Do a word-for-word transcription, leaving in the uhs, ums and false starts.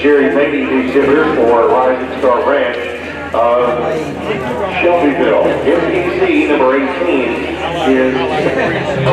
Jerry Beatty, the hitter for Rising Star Ranch of Shelbyville. M P C number eighteen is